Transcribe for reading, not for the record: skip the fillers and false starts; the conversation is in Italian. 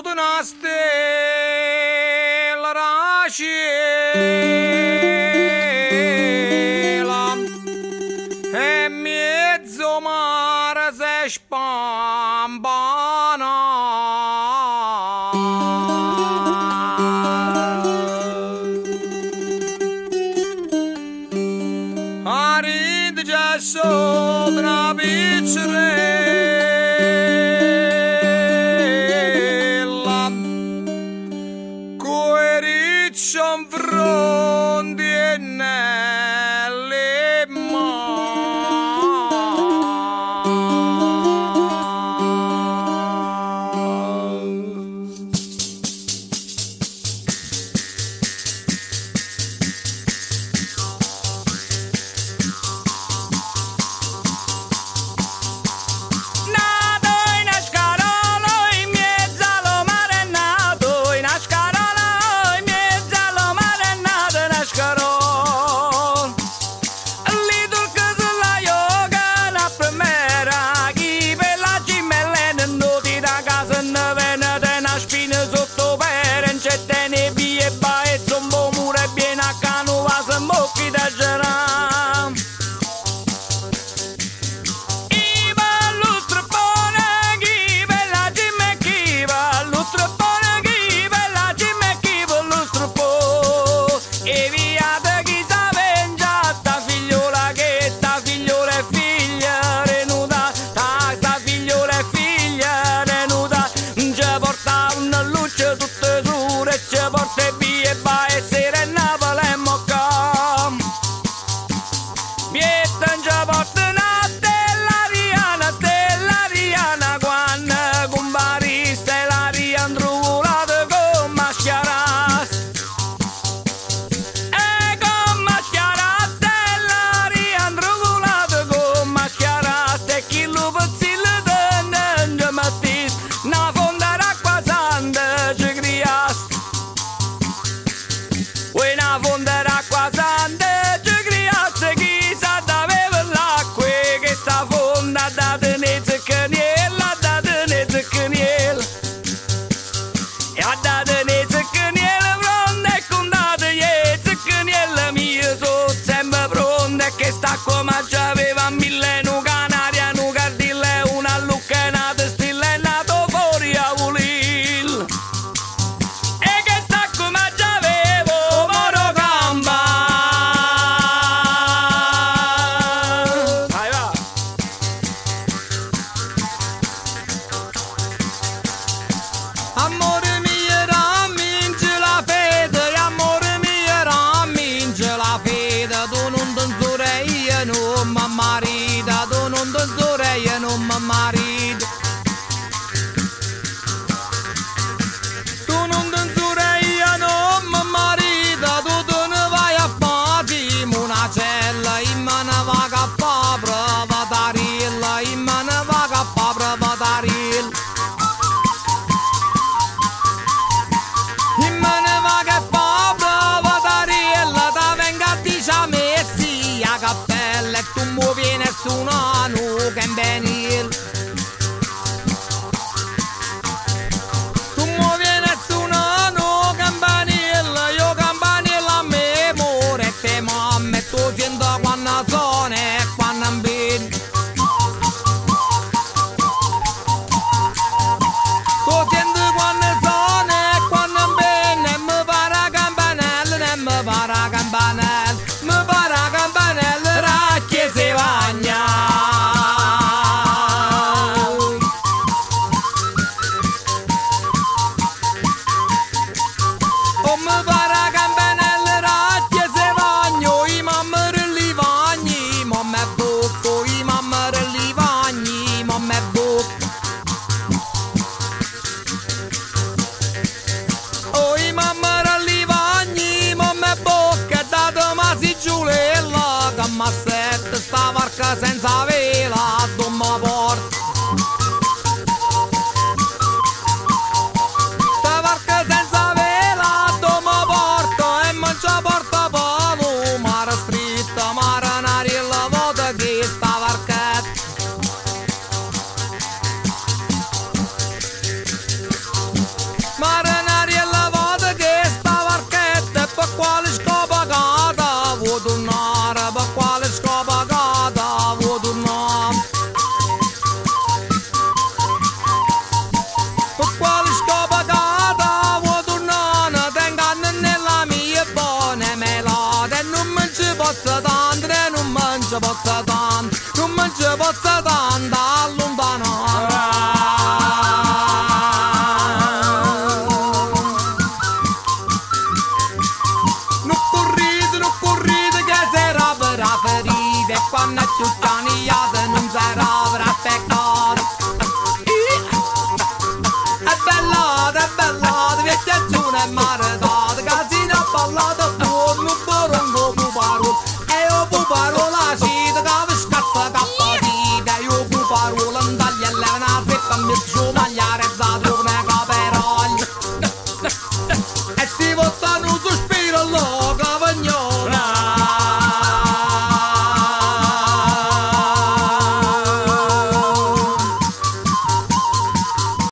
caduto una stella ciela e mezzo mare si spampana. A ride già sopra una pizzerella coi ricci in fronte e nelle mani. Nato in Ascarola, in mezzo allo mare è nato, in Ascarola, in mezzo allo mare è nato, in Ascarola. Lì turca sulla yoga, la primera, chi per la cimellena, noti da casa, ne venete una spina sotto per, in c'è nebbia e baezzo, un po' muro e viene a canova, se mocchi da geram. Una fonda d'acqua santa ci creasse chissà d'aveva l'acqua che sta fonda da tenere zucchiniella, da tenere zucchiniella e a da tenere zucchiniella pronta e contate e zucchiniella mia sono sempre pronta e che sta come già aveva mille nu canaria, nu cardilla e una lucca e una testilla e nato fuori a vulil e che sta come già amore mio ramminge la fede, amore mio ramminge la fede, tu non ti sorella non mi marita, tu non ti sorella non mi marita. Tu non ti sorella non mi marita, tu te ne vai a fare una cella, in mano va a fa prova darilla, in mano va a fa prova darilla. E tu muovi nessuno che è benil. Tu muovi nessuno che è benil. Io campanile a me muore e te mamma e tu sento quando sono e quando ambini. Tu senti quando sono e quando ambini. E mi pare campanello, e mi pare campanello, mi pare campanello. Che si bagna o mi pare campanelle racchie si bagno i mammarelli bagni mamma e bocco i mammarelli bagni mamma e bocco o i mammarelli bagni mamma e bocca dato ma si giulella che m'aspetta sta varca senza